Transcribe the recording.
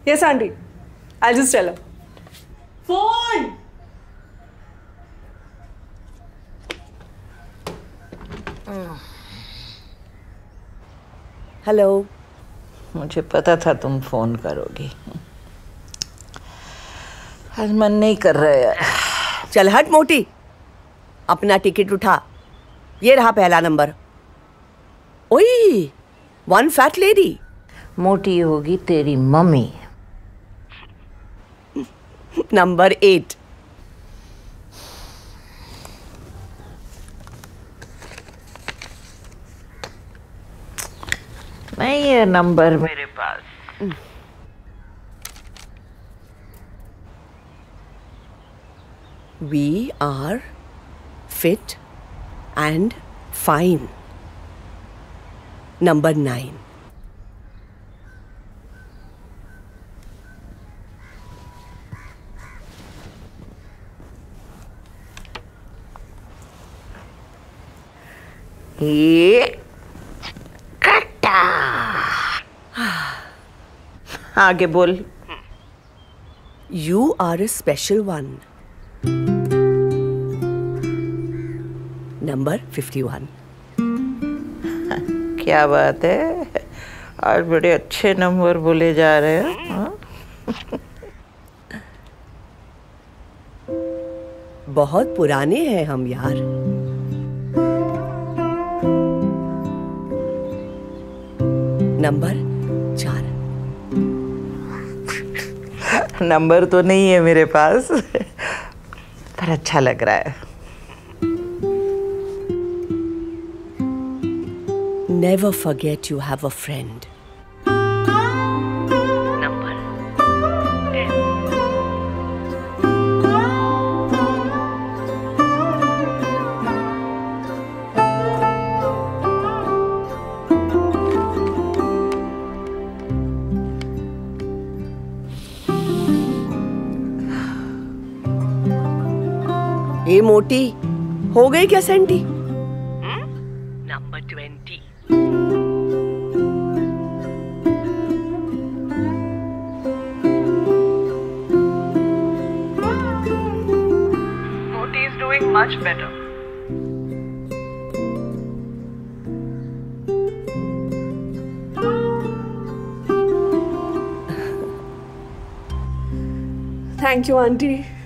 Yes, auntie. I'll just tell her. Phone! Hello. मुझे पता था तुम फोन करोगी। आज मन नहीं कर रहा है। चल हट मोटी, अपना टिकट उठा। ये रहा पहला नंबर। ओए, वन फैट लेडी। मोटी होगी तेरी मम्मी। नंबर 8। नहीं है नंबर मेरे पास। We are fit and fine. Number 9. ये कट्टा। आगे बोल। You are a special one. Number 51. क्या बात है, आज बड़े अच्छे नंबर बोले जा रहे हो। बहुत पुराने हैं हम यार। नंबर 4। नंबर तो नहीं है मेरे पास, पर अच्छा लग रहा है। Never forget you have a friend. Number 10. ए मोटी, हो गई क्या सेंटी? Number 20. Moti is doing much better. Thank you, auntie.